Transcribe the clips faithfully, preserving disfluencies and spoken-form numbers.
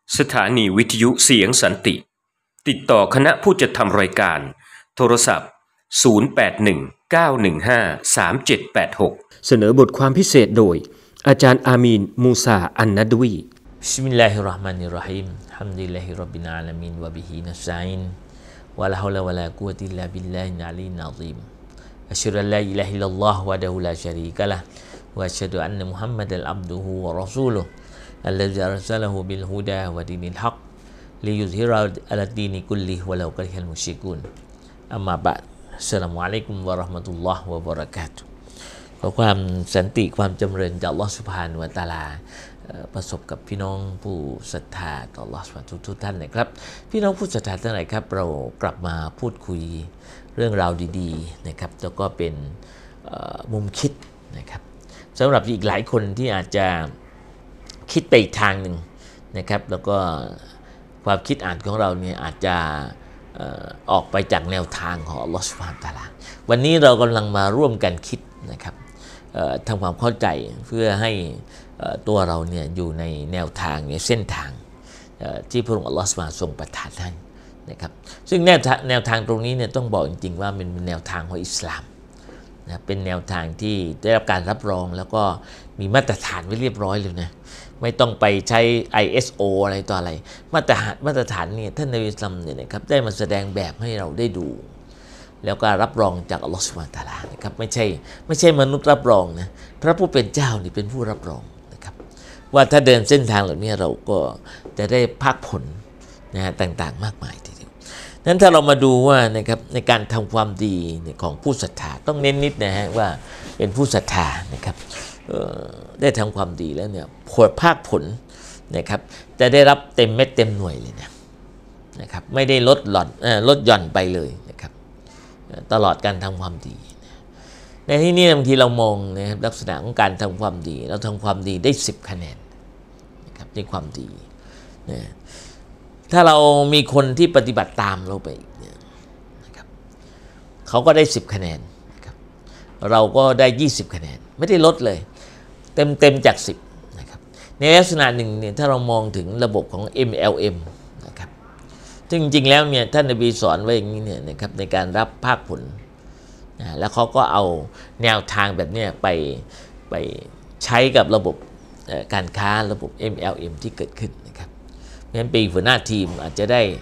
สถานีวิทยุเสียงสันติติดต่อคณะผู้จัดทำรายการโทรศัพท์ศูนย์ แปด หนึ่ง เก้า หนึ่ง ห้า สาม เจ็ด แปด หกเสนอบทความพิเศษโดยอาจารย์อามีนมูซาอันนัดวีบิสมิลลาฮิรเราะห์มานิรเราะฮีมฮัมดุลิลลาฮิร็อบบิลอาละมีนวะบิฮินัสตะอีนวะลาฮาวละวะลากุวะตะอิลลาบิลลาฮิลอะลียอะซีมอัชฮะดุอัลลาอิลาฮะอิลลัลลอฮวะดะฮูลาชะรีกะละฮ์วะอัชฮะดุอันนะมุฮัมมัดันอับดุฮุวะรอซูลุฮุอัลลซีอัรซะละฮูบิลฮุดาวะดีนิลฮักลิยุซฮิเราอะลัดดีนิกุลลิฮิวะลากัริฮัลมุชริกูนอัมมาบะดอัสสลามุอะลัยกุมวะเราะห์มะตุลลอฮ์วะบะเราะกาตุฮ์ขอความสันติความจำเริญจากอัลเลาะห์ซุบฮานะฮูวะตะอาลาประสบกับพี่น้องผู้ศรัทธาต่ออัลเลาะห์ซุบฮานะฮูวะตะอาลาทุกท่านนะครับพี่น้องผู้ศรัทธาทั้งหลายครับเรากลับมาพูดคุยเรื่องราวดีๆนะครับแล้วก็เป็นมุมคิดนะครับสำหรับอีกหลายคนที่อาจจะคิดไปอีกทางหนึ่งนะครับแล้วก็ความคิดอ่านของเราเนี่ยอาจจะออกไปจากแนวทางของอัลเลาะห์ซุบฮานะฮูวะตะอาลาวันนี้เรากำลังมาร่วมกันคิดนะครับทำความเข้าใจเพื่อให้ตัวเราเนี่ยอยู่ในแนวทางในเส้นทางที่พระองค์อัลเลาะห์ซุบฮานะฮูวะตะอาลาทรงประทานให้นะครับซึ่งแนวแนวทางตรงนี้เนี่ยต้องบอกจริงๆว่ามันเป็นแนวทางของอิสลามนะเป็นแนวทางที่ได้รับการรับรองแล้วก็มีมาตรฐานไว้เรียบร้อยเลยนะไม่ต้องไปใช้ ไอ เอส โอ อะไรต่ออะไรมาตรฐานมาตรฐานเนี่ยท่านนบีอิสลามเนี่ยนะครับได้มาแสดงแบบให้เราได้ดูแล้วก็รับรองจากอัลเลาะห์ซุบฮานะฮูวะตะอาลานะครับไม่ใช่ไม่ใช่มนุษย์รับรองนะพระผู้เป็นเจ้านี่เป็นผู้รับรองนะครับว่าถ้าเดินเส้นทางเหล่านี้เราก็จะได้ภาคผลนะฮะต่างๆมากมายทีเดียวนั้นถ้าเรามาดูว่านะครับในการทำความดีของผู้ศรัทธาต้องเน้นนิดนะฮะว่าเป็นผู้ศรัทธานะครับได้ทำความดีแล้วเนี่ยผลภาคผลนะครับจะได้รับเต็มเม็ดเต็มหน่วยเลยนะนะครับไม่ได้ลดหล่อนลดหย่อนไปเลยนะครับตลอดการทำความดีในที่นี้บางทีเรามองนะครับลักษณะของการทำความดีเราทำความดีได้สิบคะแนนนะครับในความดีนะถ้าเรามีคนที่ปฏิบัติตามเราไปเนี่ยนะครับเขาก็ได้สิบคะแนนนะครับเราก็ได้ยี่สิบคะแนนไม่ได้ลดเลยเต็มเต็มจากสิบนะครับในลักษณะหนึ่งเนี่ยถ้าเรามองถึงระบบของ เอ็ม แอล เอ็ม นะครับซึ่งจริงๆแล้วเนี่ยท่านนบีสอนไว้อย่างนี้เนี่ยนะครับในการรับภาคผลนะแล้วเขาก็เอาแนวทางแบบนี้ไปไปใช้กับระบบการค้าระบบ เอ็ม แอล เอ็ม ที่เกิดขึ้นนะครับเพราะฉะนั้นปีหัวหน้าทีมอาจจะได้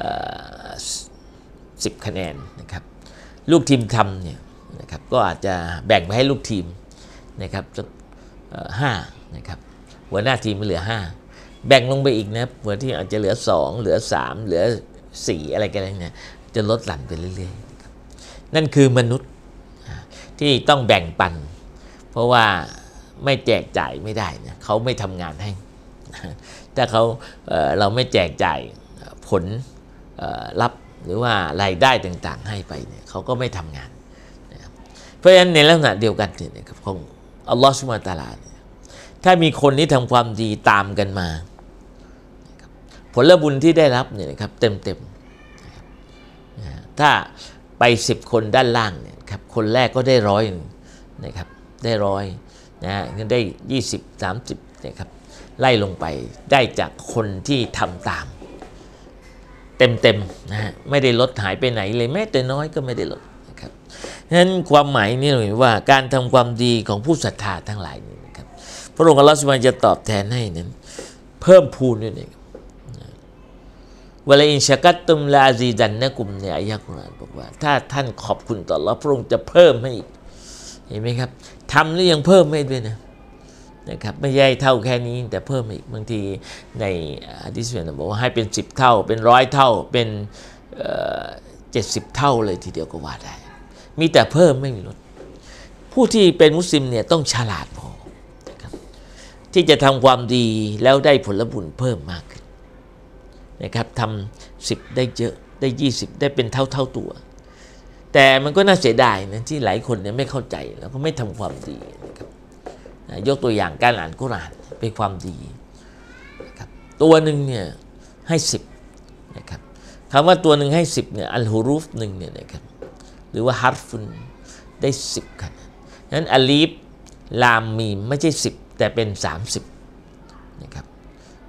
สิบคะแนนนะครับลูกทีมทำเนี่ยนะครับก็อาจจะแบ่งไปให้ลูกทีมนะครับสักห้านะครับหัวหน้าทีมเหลือห้าแบ่งลงไปอีกนะหัวที่อาจจะเหลือสองเหลือสามเหลือสี่อะไรกันเนี่ยจะลดหลั่นไปเรื่อยๆนะครับนั่นคือมนุษย์ที่ต้องแบ่งปันเพราะว่าไม่แจกจ่ายไม่ได้นะเขาไม่ทำงานให้ถ้าเขาเอ่อเราไม่แจกจ่ายผลเอ่อรับหรือว่ารายได้ต่างๆให้ไปเนี่ยเขาก็ไม่ทำงานนะครับเพราะฉะนั้นในลักษณะเดียวกันเนี่ยนะครับของอัลลอฮฺซุบฮานะฮูวะตะอาลาถ้ามีคนที่ทำความดีตามกันมาผลบุญที่ได้รับเนี่ยนะครับเต็มๆนะถ้าไปสิบคนด้านล่างเนี่ยครับคนแรกก็ได้ร้อยนะครับได้ร้อยนะฮะได้ยี่สิบ สามสิบนะครับไล่ลงไปได้จากคนที่ทำตามเต็มๆนะฮะไม่ได้ลดหายไปไหนเลยแม้แต่น้อยก็ไม่ได้ลดนะครับฉะนั้นความหมายนี่เราเห็นว่าการทำความดีของผู้ศรัทธาทั้งหลายนี่นะครับพระองค์อัลเลาะห์ซุบฮานะฮูวะตะอาลาจะตอบแทนให้นั้นเพิ่มพูนด้วยนะวะลาอินชะกัตตุมลาอาซีดันนะกุมเนี่ยอายะห์กุรอานบอกว่าถ้าท่านขอบคุณต่ออัลเลาะห์พระองค์จะเพิ่มให้อีกเห็นไหมครับทำแล้วยังเพิ่มให้ด้วยนะนะครับไม่ใช่เท่าแค่นี้แต่เพิ่มอีกบางทีในหะดีษเนี่ยบอกว่าให้เป็นสิบเท่าเป็นร้อยเท่าเป็นเจ็ดสิบเท่าเลยทีเดียวก็ว่าได้มีแต่เพิ่มไม่มีลดผู้ที่เป็นมุสลิมเนี่ยต้องฉลาดพอนะครับที่จะทำความดีแล้วได้ผลบุญเพิ่มมากขึ้นนะครับทำสิบได้เยอะได้ยี่สิบได้เป็นเท่าเท่าตัวแต่มันก็น่าเสียดายนะที่หลายคนเนี่ยไม่เข้าใจแล้วก็ไม่ทำความดีนะครับยกตัวอย่างการอ่านกุรอานเป็นความดีนะครับตัวหนึ่งเนี่ยให้สิบนะครับคำว่าตัวหนึ่งให้สิบเนี่ยอัลฮุรูฟหนึ่งเนี่ยนะครับหรือว่าฮัรฟุนได้สิบคะแนนนั้นอาลีฟลามมีมไม่ใช่สิบแต่เป็นสามสิบนะครับ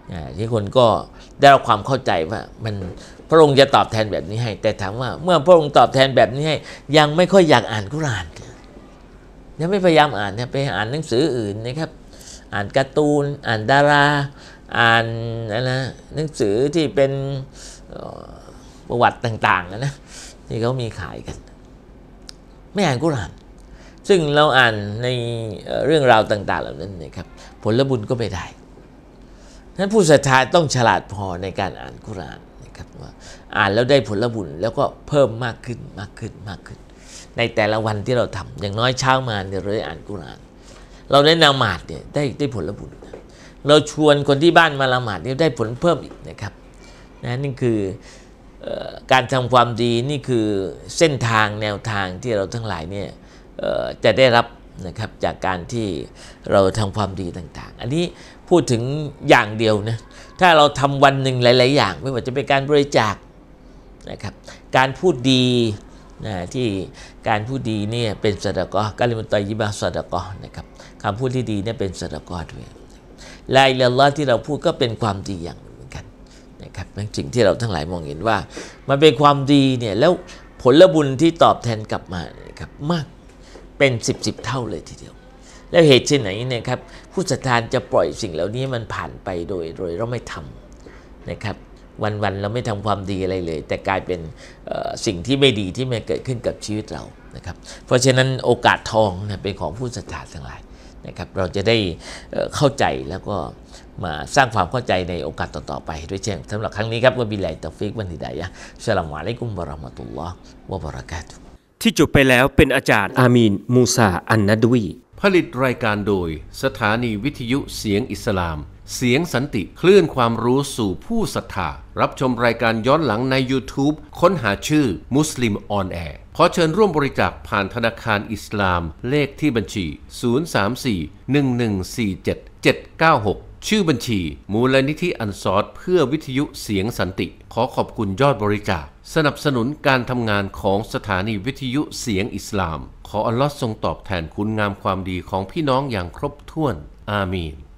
ที่คนก็ได้รับความเข้าใจว่ามันพระองค์จะตอบแทนแบบนี้ให้แต่ถามว่าเมื่อพระองค์ตอบแทนแบบนี้ให้ยังไม่ค่อยอยากอ่านกุรอานยังไม่พยายามอ่านนะไปอ่านหนังสืออื่นนะครับอ่านการ์ตูนอ่านดาราอ่านอะไรนะหนังสือที่เป็นประวัติต่างๆนะที่เขามีขายกันไม่อ่านกุรอานซึ่งเราอ่านในเรื่องราวต่างๆเหล่านั้นนะครับผลบุญก็ไม่ได้นั้นผู้ศรัทธาต้องฉลาดพอในการอ่านกุรอานนะครับว่าอ่านแล้วได้ผลบุญแล้วก็เพิ่มมากขึ้นมากขึ้นมากขึ้นในแต่ละวันที่เราทำอย่างน้อยเช้ามาเนี่ยเราได้อ่านกุรอานเราได้ละหมาดเนี่ยได้ได้ผลบุญเราชวนคนที่บ้านมาละหมาดเนี่ยได้ผลเพิ่มอีกนะครับนะนี่คือการทำความดีนี่คือเส้นทางแนวทางที่เราทั้งหลายเนี่ยจะได้รับนะครับจากการที่เราทำความดีต่างๆอันนี้พูดถึงอย่างเดียวนะถ้าเราทำวันหนึ่งหลายๆอย่างไม่ว่าจะเป็นการบริจาคนะครับการพูดดีนะที่การพูดดีเนี่ยเป็นซะดะกอฮ์กะลิมัตฏอยยิบะฮ์ซะดะกอฮ์นะครับคำพูดที่ดีเนี่ยเป็นซะดะกอฮ์ด้วยลาอิลาฮะอิลลัลลอฮ์ที่เราพูดก็เป็นความดีอย่างหนึ่งเหมือนกันนะครับเป็นสิ่งที่เราทั้งหลายมองเห็นว่ามันเป็นความดีเนี่ยแล้วผลบุญที่ตอบแทนกลับมานะครับมากเป็นสิบสิบเท่าเลยทีเดียวแล้วเหตุเช่นไหนเนี่ยครับผู้ศรัทธาจะปล่อยสิ่งเหล่านี้มันผ่านไปโดยโดยเราไม่ทำนะครับวันๆเราไม่ทำความดีอะไรเลยแต่กลายเป็นสิ่งที่ไม่ดีที่มันเกิดขึ้นกับชีวิตเรานะครับเพราะฉะนั้นโอกาสทองนะเป็นของผู้ศรัทธาทั้งหลายนะครับเราจะได้เข้าใจแล้วก็มาสร้างความเข้าใจในโอกาสต่อๆไปด้วยเช่นสำหรับครั้งนี้ครับวะบิลลาฮิตตอฟิกวันฮิดายะฮ์อัสสลามุอะลัยกุมวะเราะห์มะตุลลอฮ์วะบะเราะกาตุฮ์ที่จบไปแล้วเป็นอาจารย์อามีนมูซาอันนัดวีผลิตรายการโดยสถานีวิทยุเสียงอิสลามเสียงสันติคลื่นความรู้สู่ผู้ศรัทธารับชมรายการย้อนหลังใน YouTube ค้นหาชื่อมุสลิมออนแอร์ขอเชิญร่วมบริจาคผ่านธนาคารอิสลามเลขที่บัญชีศูนย์ สาม สี่ หนึ่ง หนึ่ง สี่ เจ็ด เจ็ด เก้า หกชื่อบัญชีมูลนิธิอันซอรเพื่อวิทยุเสียงสันติขอขอบคุณยอดบริจาคสนับสนุนการทำงานของสถานีวิทยุเสียงอิสลามขออัลลอฮ์ทรงตอบแทนคุณงามความดีของพี่น้องอย่างครบถ้วนอามีน